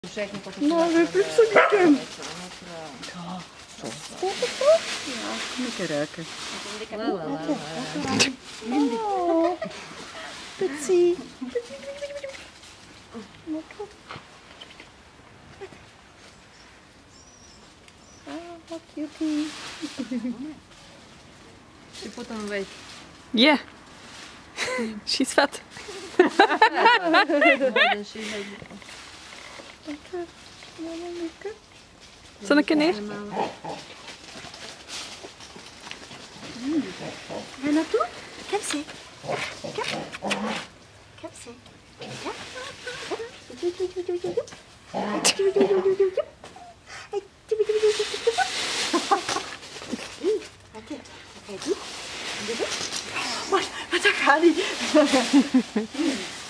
Nou, we hebben zo lekker. Zo. Ja, lekker ruiken. Oh, Putsie. Oh, cutie. Je put them away. Yeah. She's fat. More than she had before. Lekker. Ja, lekker. Zonneke neer. Ga naartoe? Kom ze. Kom. Kom ze. Ja. Wat gaat hij?